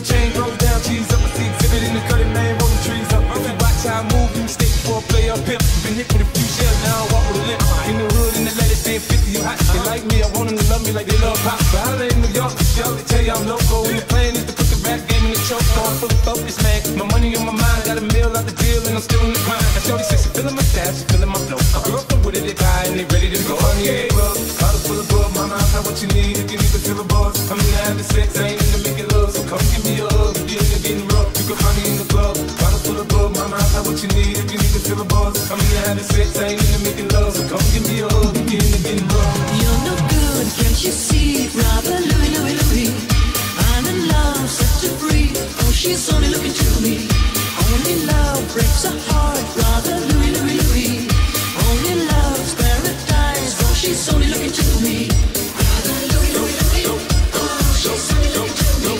chain goes down, cheese up. I see exhibit in the cutting, man, rolling trees up. If you watch how I move, you mistake for a player pimp. Been hit with a few shells, now I walk with a limp. In the hood, in the lady saying 50, you hot. They like me, I want them to love me like they love pop. But I in New York, y'all they tell you I'm loco. And the plan is to put the rap game in the choke. So I'm fully focused, man. My money on my mind, got a meal out the deal, and I'm still in the grind. Now shorty says she feeling my style, she feeling my flow. A girl from with it, they buy, and they ready to go. Honey, yeah, club, bottle full of bug. Mama, I got what you need if you need to feel the buzz. I'm in the having sex, I ain't in the making love. So come give me a hug, if you're in the getting rough. You can find me in the club, bottle full of bug. Mama, I got what you need if you need to feel the buzz. I'm in the having sex, I ain't in the making love. So come give me a hug, if you're in the getting rough. You're no good, can't you see? Brother Louie, Louie, Louie, I'm in love, set to free. Oh, she's only looking to me. Only love breaks a heart, brother Louie, Louie, Louie. Only love's paradise. Oh, she's only looking to me. Brother Louie, Louie, Louie. Oh, she's only looking to me.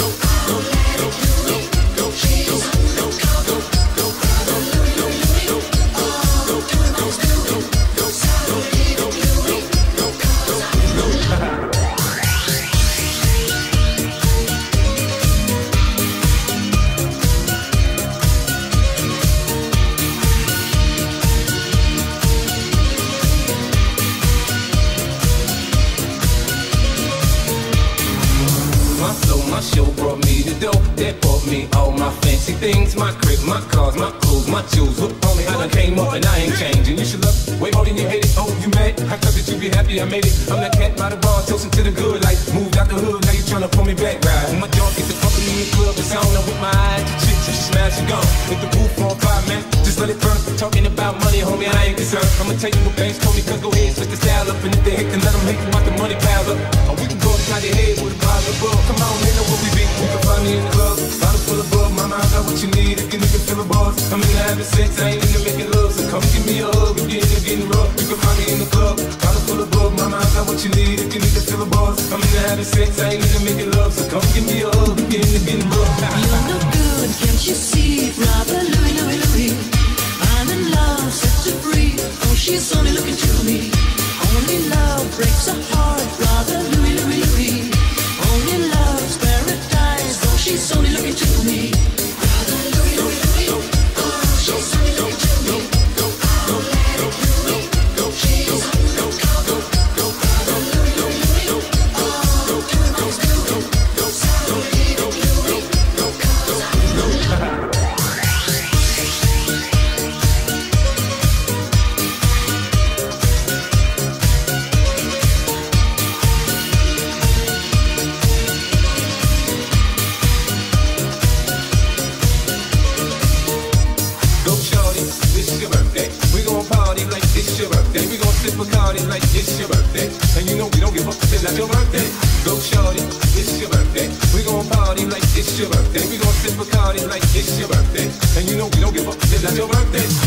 My show brought me the dough, that bought me all my fancy things. My crib, my cars, my clothes, my jewels. Look on me, I done came up and I ain't changing. You should look way more than you hate it. Oh, you mad? I thought that you be happy I made it. I'm that cat by the bar, toasting to the good life. Moved out the hood, now you tryna pull me back, right? When my dog gets the company in the club, it's on. With my eyes, the chicks, she smash and gone. Hit the roof on fire, man, just let it burn. Talking about money, homie, I ain't concerned. I'ma tell you what banks told me, cause go ahead, switch the style up. And if they hate, then let them hate, watch the money pile up. Or we can go upside their head with a bottle of bug. Come on, they know what we be. You can find me in the club, bottle full of bug. Mama, I got what you need if you nigga feel the buzz. I'm in the having sex, I ain't in the making love. So come give me a hug if you're in the getting rough. You can find me in the club, bottle full of bug. Mama, I got what you need if you need to feel the buzz. I'm in the having sex, I ain't in the making love. So come give me a hug if you're in the getting rough. You're no good, can't you see? Brother Louie, Louie, Louie, I'm in love, set to free. Oh, she's only looking to me. Only love breaks a heart, brother Louie, Louie, Louie. Only love's paradise. Oh, she's only looking to me. Brother Louie, Louie, Louie. Oh, she's only looking to me. Bacardi like it's your birthday, and you know we don't give up, it's not your birthday. Go shorty, it's your birthday. We gon' party like it's your birthday. We gon' sip Bacardi like it's your birthday, and you know we don't give up, it's not your birthday.